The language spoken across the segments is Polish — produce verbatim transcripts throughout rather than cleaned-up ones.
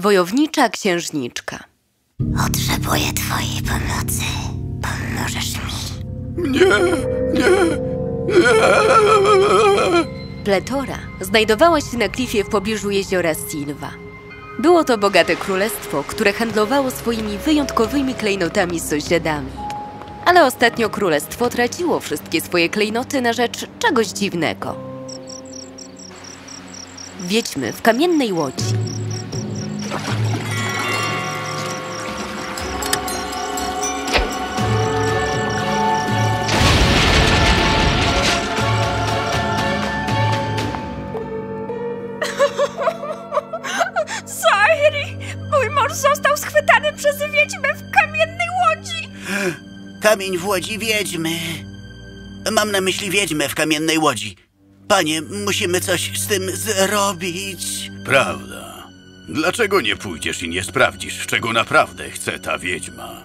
Wojownicza księżniczka. Potrzebuję twojej pomocy. Pomożesz mi? Nie, nie, nie. Pletora znajdowała się na klifie w pobliżu jeziora Silva. Było to bogate królestwo, które handlowało swoimi wyjątkowymi klejnotami z sąsiadami. Ale ostatnio królestwo traciło wszystkie swoje klejnoty na rzecz czegoś dziwnego. Wiedźmy w kamiennej łodzi. Zairi! Mój mąż został schwytany przez wiedźmę w kamiennej łodzi! Kamień w łodzi wiedźmy. Mam na myśli wiedźmę w kamiennej łodzi. Panie, musimy coś z tym zrobić. Prawda. Dlaczego nie pójdziesz i nie sprawdzisz, czego naprawdę chce ta wiedźma?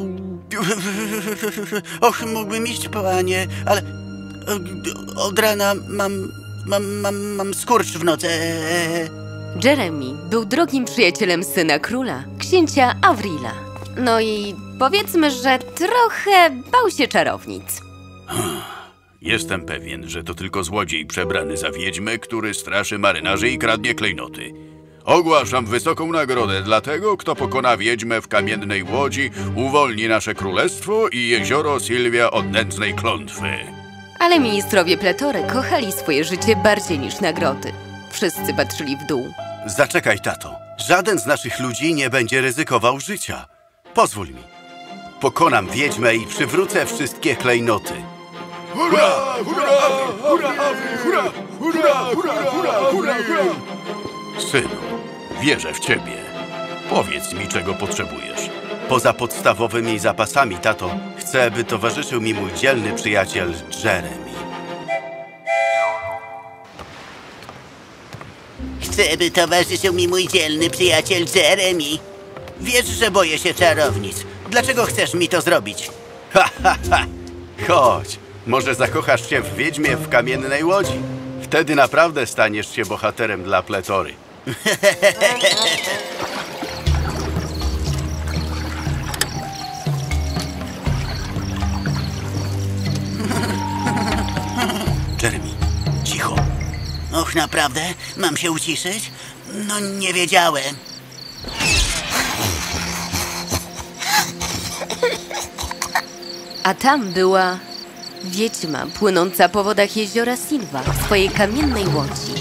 Och, mógłbym iść, panie, ale od rana mam, mam, mam, mam skurcz w nodze. Jeremy był drogim przyjacielem syna króla, księcia Avrila. No i powiedzmy, że trochę bał się czarownic. Jestem pewien, że to tylko złodziej przebrany za wiedźmę, który straszy marynarzy i kradnie klejnoty. Ogłaszam wysoką nagrodę dla tego, kto pokona wiedźmę w kamiennej łodzi, uwolni nasze królestwo i jezioro Silvia od nędznej klątwy. Ale ministrowie Pletory kochali swoje życie bardziej niż nagrody. Wszyscy patrzyli w dół. Zaczekaj, tato. Żaden z naszych ludzi nie będzie ryzykował życia. Pozwól mi. Pokonam wiedźmę i przywrócę wszystkie klejnoty. Hurra! Hurra! Hurra! Hurra! Hurra! Hurra! Hurra! Hurra! Synu, wierzę w ciebie. Powiedz mi, czego potrzebujesz. Poza podstawowymi zapasami, tato, chcę, by towarzyszył mi mój dzielny przyjaciel Jeremy. Chcę, by towarzyszył mi mój dzielny przyjaciel Jeremy. Wiesz, że boję się czarownic. Dlaczego chcesz mi to zrobić? Ha, ha, ha! Chodź, może zakochasz się w wiedźmie w kamiennej łodzi. Wtedy naprawdę staniesz się bohaterem dla Pletory. Jeremy, cicho. Och, naprawdę? Mam się uciszyć? No, nie wiedziałem. A tam była wiedźma płynąca po wodach jeziora Silva w swojej kamiennej łodzi.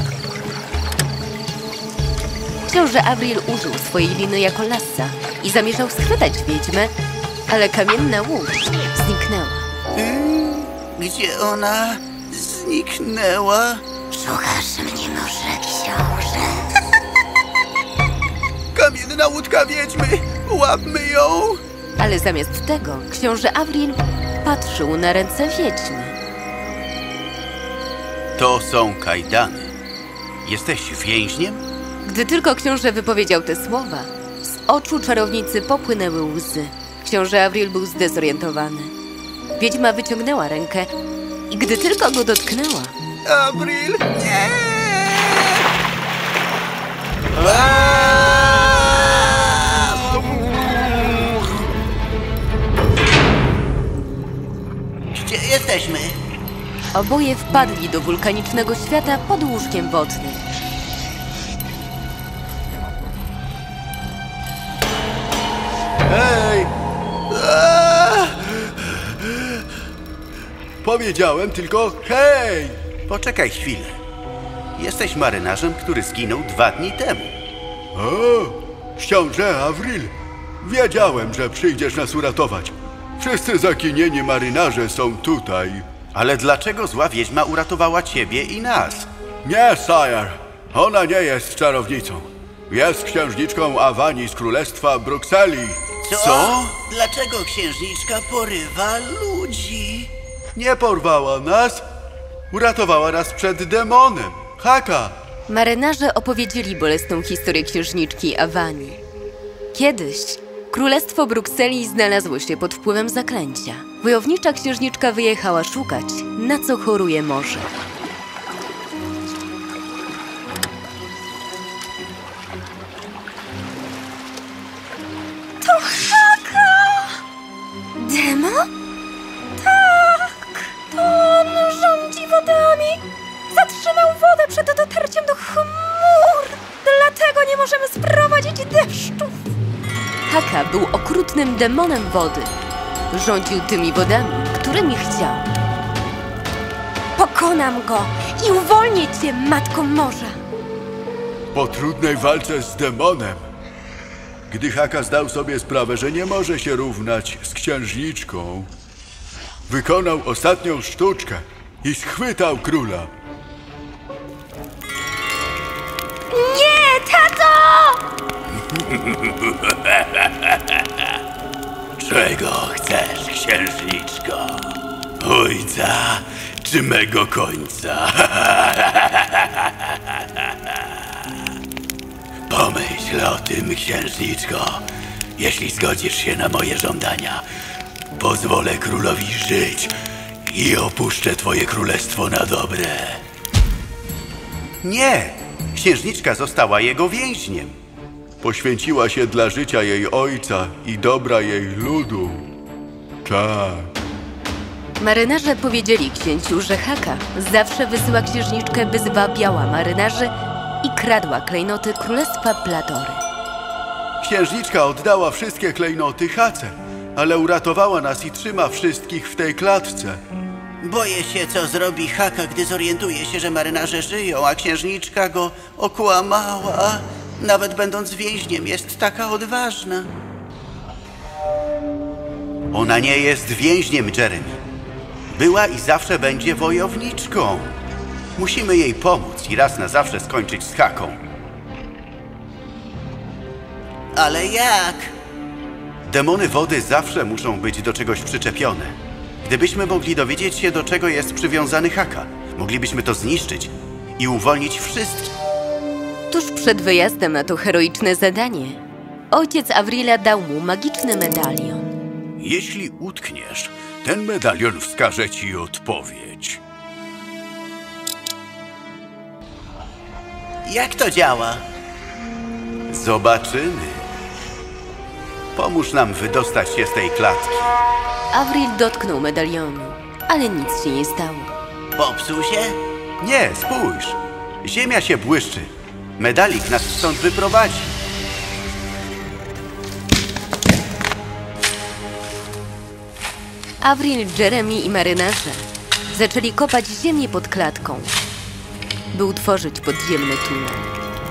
Książę Avril użył swojej liny jako lassa i zamierzał schwytać wiedźmę, ale kamienna łódź zniknęła. Hmm, gdzie ona zniknęła? Szukasz mnie może, książę? Kamienna łódka wiedźmy! Łapmy ją! Ale zamiast tego książę Avril patrzył na ręce wiedźmy. To są kajdany. Jesteś więźniem? Gdy tylko książę wypowiedział te słowa, z oczu czarownicy popłynęły łzy. Książę Avril był zdezorientowany. Wiedźma wyciągnęła rękę i gdy tylko go dotknęła... Avril, nie! Gdzie jesteśmy? Oboje wpadli do wulkanicznego świata pod łóżkiem wodnym. Hej! Powiedziałem tylko hej! Poczekaj chwilę. Jesteś marynarzem, który zginął dwa dni temu. O, książę Avril. Wiedziałem, że przyjdziesz nas uratować. Wszyscy zaginieni marynarze są tutaj. Ale dlaczego zła wiedźma uratowała ciebie i nas? Nie, sire. Ona nie jest czarownicą. Jest księżniczką Awanii z królestwa Brukseli. Co? Co? Dlaczego księżniczka porywa ludzi? Nie porwała nas. Uratowała nas przed demonem. Haka. Marynarze opowiedzieli bolesną historię księżniczki Awanii. Kiedyś królestwo Brukseli znalazło się pod wpływem zaklęcia. Wojownicza księżniczka wyjechała szukać, na co choruje morze. Haka był okrutnym demonem wody. Rządził tymi wodami, którymi chciał. Pokonam go i uwolnię cię, Matko Morza. Po trudnej walce z demonem, gdy Haka zdał sobie sprawę, że nie może się równać z księżniczką, wykonał ostatnią sztuczkę i schwytał króla. Nie, tato! Czego chcesz, księżniczko? Ojca czy mego końca? Pomyśl o tym, księżniczko. Jeśli zgodzisz się na moje żądania, pozwolę królowi żyć i opuszczę twoje królestwo na dobre. Nie! Księżniczka została jego więźniem. Poświęciła się dla życia jej ojca i dobra jej ludu. Tak. Marynarze powiedzieli księciu, że Haka zawsze wysyła księżniczkę, by zwabiała marynarzy i kradła klejnoty królestwa Platory. Księżniczka oddała wszystkie klejnoty Hace, ale uratowała nas i trzyma wszystkich w tej klatce. Boję się, co zrobi Haka, gdy zorientuje się, że marynarze żyją, a księżniczka go okłamała. Nawet będąc więźniem, jest taka odważna. Ona nie jest więźniem, Jeremy. Była i zawsze będzie wojowniczką. Musimy jej pomóc i raz na zawsze skończyć z Haką. Ale jak? Demony wody zawsze muszą być do czegoś przyczepione. Gdybyśmy mogli dowiedzieć się, do czego jest przywiązany Haka, moglibyśmy to zniszczyć i uwolnić wszystkich. Tuż przed wyjazdem na to heroiczne zadanie, ojciec Avrila dał mu magiczny medalion. Jeśli utkniesz, ten medalion wskaże ci odpowiedź. Jak to działa? Zobaczymy. Pomóż nam wydostać się z tej klatki. Avril dotknął medalionu, ale nic się nie stało. Popsuł się? Nie, spójrz. Ziemia się błyszczy. Medalik nas stąd wyprowadzi. Avril, Jeremy i marynarze zaczęli kopać ziemię pod klatką, by utworzyć podziemny tunel.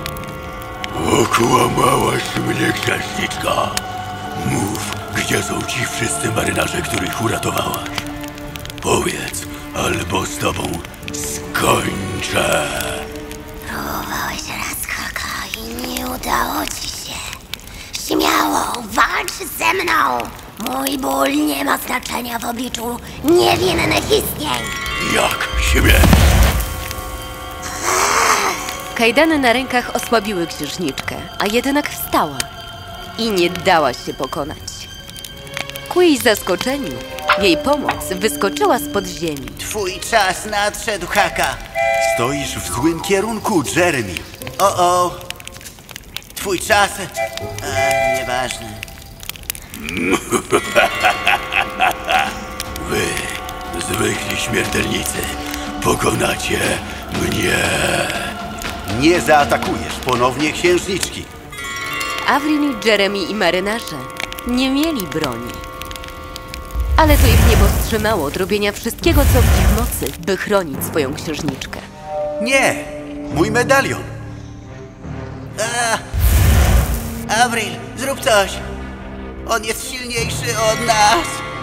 Okłamałaś mnie, księżniczka. Mów, gdzie są ci wszyscy marynarze, których uratowałaś. Powiedz, albo z tobą skończę. Próbowałeś raz, Haka, i nie udało ci się. Śmiało, walcz ze mną! Mój ból nie ma znaczenia w obliczu niewinnych istnień. Jak śmie? Kajdany na rękach osłabiły księżniczkę, a jednak wstała i nie dała się pokonać. Ku jej zaskoczeniu, jej pomoc wyskoczyła spod ziemi. Twój czas nadszedł, Haka. Stoisz w złym kierunku, Jeremy. O, o. Twój czas... A, nieważne. Wy, zwykli śmiertelnicy, pokonacie mnie. Nie zaatakujesz ponownie księżniczki. Avril, Jeremy i marynarze nie mieli broni. Ale to ich nie powstrzymało od robienia wszystkiego, co w ich mocy, by chronić swoją księżniczkę. Nie! Mój medalion! A! Avril, zrób coś! On jest silniejszy od nas!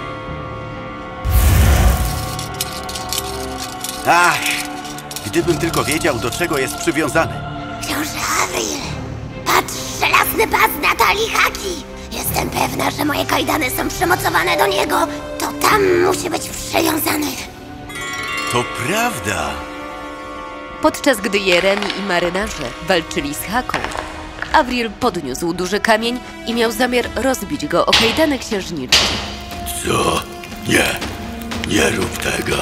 Ach! Gdybym tylko wiedział, do czego jest przywiązany. Książę Avril, patrz, żelazny pas Natalii Haki. Jestem pewna, że moje kajdany są przymocowane do niego. To tam musi być przywiązany. To prawda! Podczas gdy Jeremy i marynarze walczyli z Haką, Avril podniósł duży kamień i miał zamiar rozbić go o kajdany księżniczki. Co? Nie, nie rób tego.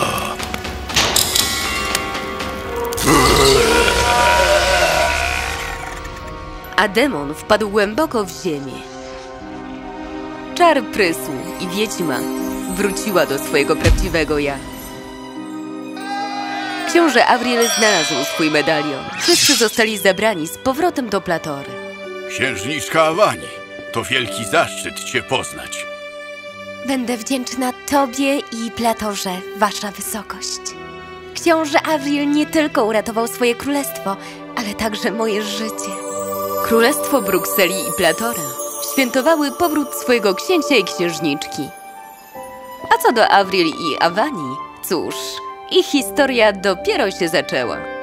A demon wpadł głęboko w ziemię. Czar prysł i wiedźma wróciła do swojego prawdziwego ja. Książę Avril znalazł swój medalion. Wszyscy zostali zabrani z powrotem do Platory. Księżniczka Awani, To wielki zaszczyt cię poznać. Będę wdzięczna tobie i Platorze, wasza wysokość. Książę Avril nie tylko uratował swoje królestwo, ale także moje życie. Królestwo Brukseli i Platora świętowały powrót swojego księcia i księżniczki. A co do Avril i Avani, cóż, ich historia dopiero się zaczęła.